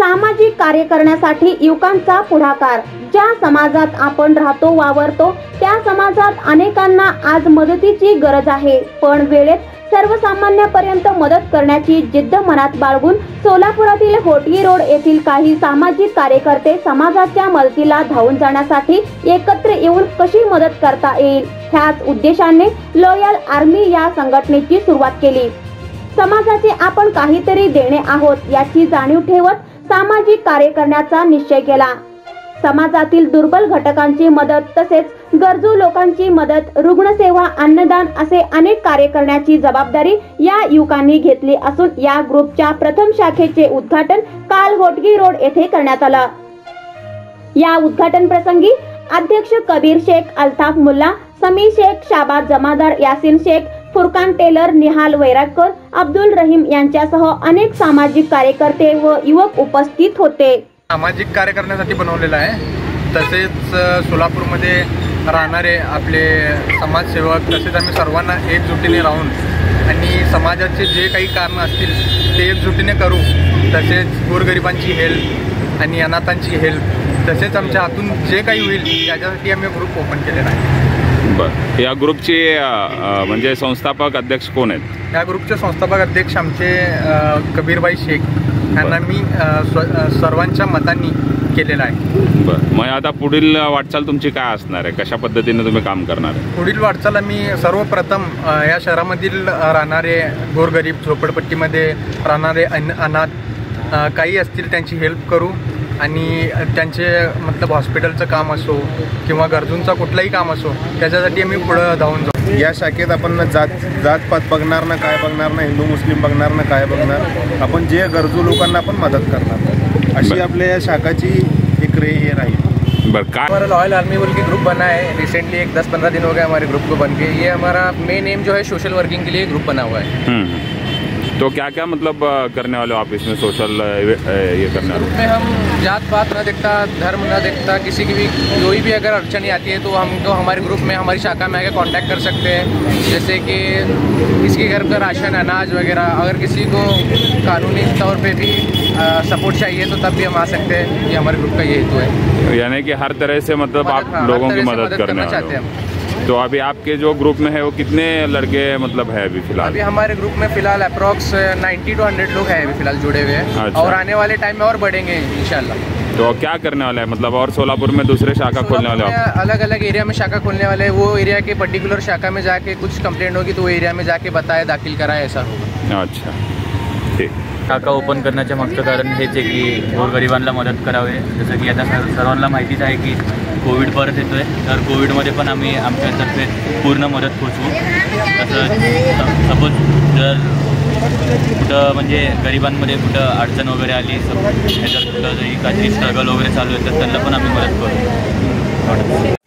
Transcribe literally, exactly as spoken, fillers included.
सामाजिक कार्य करण्यासाठी युवकांचा पुढाकार। ज्या समाजात आपण राहतो वावरतो त्या समाजात अनेकांना आज मदतीची गरज आहे, पण वेळेत सर्वसामान्यांपर्यंत मदत करण्याची जिद्द मनात बाळगून सोलापुरातील होटगी रोड येथील काही सामाजिक कार्यकर्ते समाजाच्या मदतीला धावून जाण्यासाठी एकत्र येऊन कशी मदत करता येईल ह्याच उद्देशाने लॉयल आर्मी या संघटनेची सुरुवात केली। समाजाचे आपण काहीतरी देणे आहोत याची जाणीव ठेवत सामाजिक कार्य करण्याचा निश्चय केला। समाजातील दुर्बल घटकांची मदत तसेच गरजू लोकांची मदत, रुग्णसेवा, अन्नदान असे अनेक कार्य करण्याची जबाबदारी या युवकांनी घेतली असून या ग्रुपच्या प्रथम शाखेचे उद्घाटन काल होटगी रोड येथे करण्यात आलं। या उद्घाटन प्रसंगी अध्यक्ष कबीर शेख, अल्ताफ मुल्ला, समी शेख, शाबाद जमादार, यासीन शेख, फुरकान टेलर, निहाल वैरागकर, अब्दुल रहीम यांच्यासह अनेक सामाजिक कार्यकर्ते व युवक उपस्थित होते। सामाजिक कार्य करण्यासाठी बनवलेला आहे। तसेच सोलापूरमध्ये राहणारे आपले समाजसेवक तसेच आम्ही सर्वांना एकजुटीने राहून आणि समाजाचे जे काही कामं असतील ते एकजुटीने करू। तसेच गोरगरिबांची हेल्प आणि अनाथांची हेल्प तसेच आमच्या हातून जे काही होईल याच्यासाठी आम्ही ग्रुप ओपन केलेला आहे। बरं, या ग्रुपचे म्हणजे संस्थापक अध्यक्ष कोण आहेत? या ग्रुपचे संस्थापक अध्यक्ष आमचे कबीरभाई शेख यांना मी सर्वांच्या मतांनी केलेला आहे। बरं, मग आता पुढील वाटचाल तुमची काय असणार आहे? कशा पद्धतीने तुम्ही काम करणार आहे? पुढील वाटचाल आम्ही सर्वप्रथम या शहरामधील राहणारे गोरगरीब, झोपडपट्टीमध्ये राहणारे अनाथ काही असतील त्यांची हेल्प करू आणि त्यांचे मतलब हॉस्पिटलचं काम असो किंवा गरजूंचा कुठलाही काम असो त्याच्यासाठी आम्ही पुढं धावून जाऊ। या शाखेत आपण जात जातपात बघणार ना, काय बघणार ना, हिंदू मुस्लिम बघणार ना, काय बघणार, आपण जे गरजू लोकांना आपण मदत करणार, अशी आपल्या या शाखाची एक रे हे राहील। बरं, काय हमारा लॉयल आर्मी बोल के ग्रुप बना है। रिसेंटली एक दस पंद्रह दिन हो गया हमारे ग्रुप को बन के। ये हमारा मेन एम जो है सोशल वर्किंग के लिए ग्रुप बना हुआ है। तो क्या क्या मतलब करने वाले हो आप इसमें सोशल ये करने वाले? में हम जात पात न देखता, धर्म न देखता, किसी की भी कोई भी अगर अड़चनी आती है तो हमको हमारे ग्रुप में हमारी शाखा में आकर कांटेक्ट कर सकते हैं। जैसे कि किसी के घर का राशन, अनाज वगैरह, अगर किसी को कानूनी तौर पे भी सपोर्ट चाहिए तो तब भी हम आ सकते हैं। ये हमारे ग्रुप का ये हेतु है, यानी कि हर तरह से मतलब आप लोगों की मदद करना चाहते हैं। तो अभी आपके जो ग्रुप में है वो कितने लड़के मतलब है अभी फिलहाल? अभी हमारे ग्रुप में फिलहाल अप्रॉक्स नब्बे टू सौ लोग हैं अभी फिलहाल जुड़े हुए हैं। अच्छा। और आने वाले टाइम में और बढ़ेंगे इंशाल्लाह। तो क्या करने वाला है मतलब और सोलापुर में दूसरे शाखा खोलने वाले हो? अलग अलग एरिया में शाखा खोलने वाले हैं। वो एरिया के पर्टिकुलर शाखा में जाके कुछ कंप्लेंट होगी तो वो एरिया में जाके बताए, दाखिल कराए, ऐसा होगा। अच्छा, ठीक। शाखा ओपन करण्याचे मागचं कारण हेच आहे की गोरगरिबांना मदत करावे। जसं की आता सर्व सर्वांना माहितीच आहे की कोविड परत येतो आहे, तर कोविडमध्ये पण आम्ही आमच्यातर्फे पूर्ण मदत पोचवू। तसं सपोज जर कुठं म्हणजे गरिबांमध्ये कुठं अडचण वगैरे आली, जर कुठं जरी काही स्ट्रगल वगैरे चालू आहे तर त्यांना पण आम्ही मदत करू।